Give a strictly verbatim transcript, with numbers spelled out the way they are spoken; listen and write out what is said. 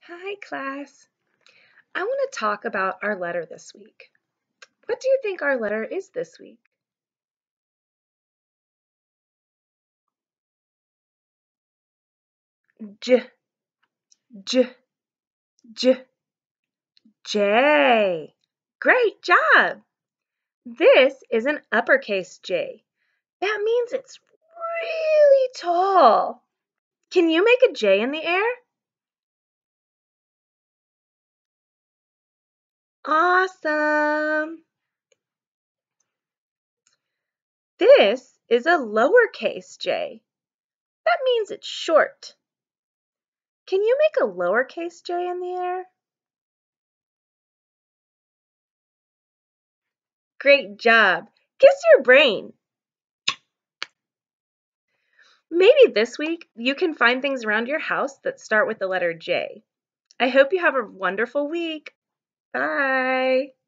Hi, class. I want to talk about our letter this week. What do you think our letter is this week? J, J, J, J. Great job! This is an uppercase J. That means it's really tall. Can you make a J in the air? Awesome! This is a lowercase J. That means it's short. Can you make a lowercase J in the air? Great job! Kiss your brain. Maybe this week you can find things around your house that start with the letter J. I hope you have a wonderful week. Bye.